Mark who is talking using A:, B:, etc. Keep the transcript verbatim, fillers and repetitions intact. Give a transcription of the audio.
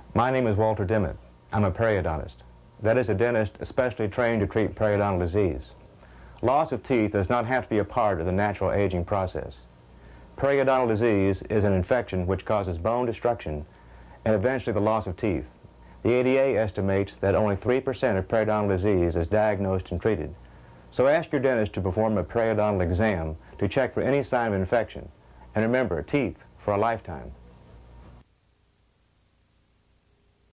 A: My name is Walter Dimmitt. I'm a periodontist. That is, a dentist especially trained to treat periodontal disease. Loss of teeth does not have to be a part of the natural aging process. Periodontal disease is an infection which causes bone destruction and eventually the loss of teeth. The A D A estimates that only three percent of periodontal disease is diagnosed and treated. So ask your dentist to perform a periodontal exam to check for any sign of infection. And remember, teeth for a lifetime.